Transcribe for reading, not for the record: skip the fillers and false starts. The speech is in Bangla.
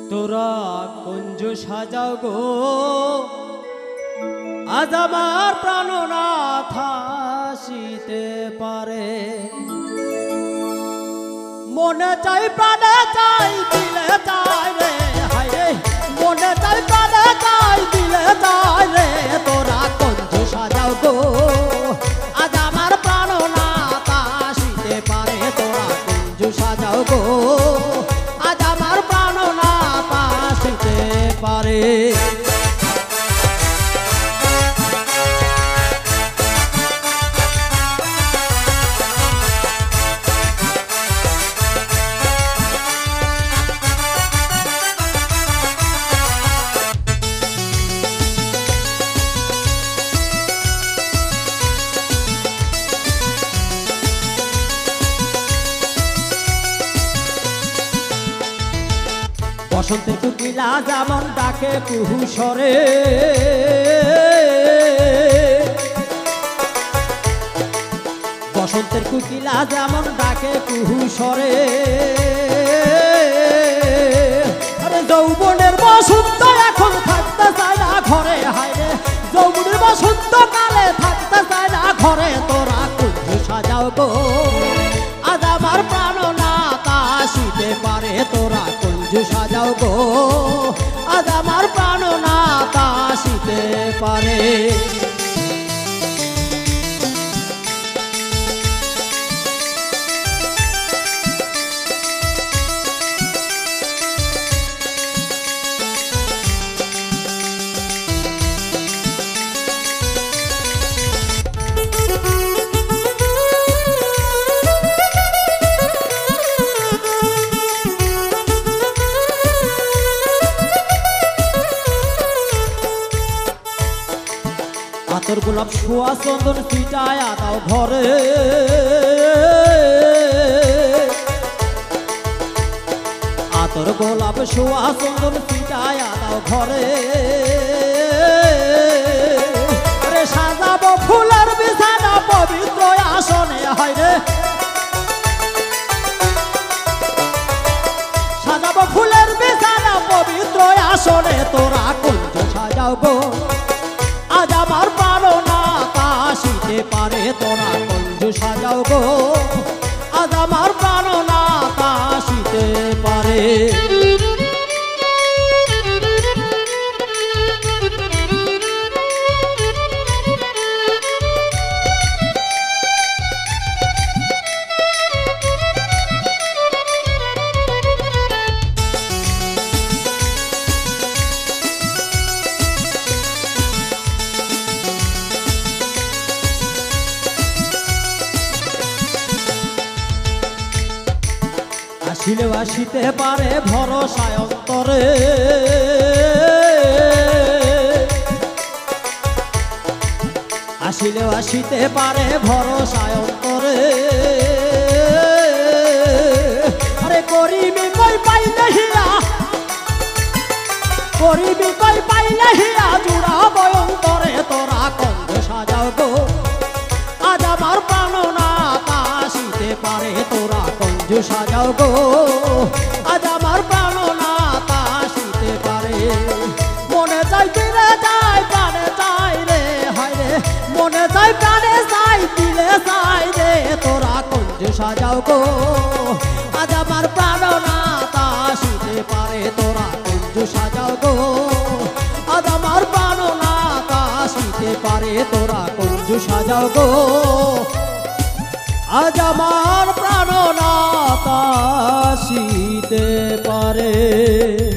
তোরা কুঞ্জ সাজাও গো আজ আমার প্রাণনাথ আসিতে পারে। মনে চাই প্রাণে চাই দিলে চাই রে, হায় রে মনে চাই প্রাণে চাই দিলে চাই রে। তোরা কুঞ্জ সাজাও গো আজ আমার প্রাণনাথ আসিতে পারে। তোরা কুঞ্জ সাজাও গো আজ আমার প্রাণনাথ আসিতে পারে। বসন্তের কোকিলা যেমন ডাকে কুহু স্বরে, বসন্তের কোকিলা যেমন ডাকে কুহু স্বরে। আরে যৌবনের বসন্ত এখন থাকতে চায় না ঘরে, হায় রে যৌবনের বসন্ত কালে থাকতে চায় না ঘরে। তোরা কুঞ্জ সাজাও গো আজ আমার প্রাণনাথ আসিতে পারে। তোরা কুঞ্জ সাজাও গো আজ আমার প্রাণনাথ আসিতে পারে। আতর গোলাপ ছোঁয়া চন্দন ছিটায়া দাও ঘরে, আতর গোলাপ ছোঁয়া চন্দন ছিটায়া দাও ঘরে। রে সাজাবো ফুলের বিছানা পবিত্র আসনে, হয় রে সাজাবো ফুলের বিছানা পবিত্র আসনে। তোরা কুঞ্জ সাজাও গো আজ আমার প্রাণনাথ আসিতে পারে। তোরা কুঞ্জ সাজাও গো আজ আমার প্রাণনাথ আসিতে পারে। আসিলেও আসিতে পারে ভরসায় অন্তরে, আসিলেও আসিতে পারে ভরসায় অন্তরে। আরে করিবি কই পাইলে হিয়া, করিবি কই পাইলে হিয়া জুড়াবো অন্তরে। তোরা কুঞ্জ সাজাও গো আজ আমার প্রাণনাথ আসিতে পারে। তোরা কুঞ্জ সাজাও গো আজ আমার প্রাণনাথ আসিতে পারে। মনে চাই দিলে চাই প্রাণে চাই রে, হায় রে মনে চাই প্রাণে চাই দিলে চাই রে। তোরা কুঞ্জ সাজাও গো আজ আমার প্রাণনাথ আসিতে পারে। তোরা কুঞ্জ সাজাও গো আজ আমার প্রাণনাথ আসিতে পারে। তোরা কুঞ্জ সাজাও গো আজ আমার প্রাণনাথ আসিতে পারে।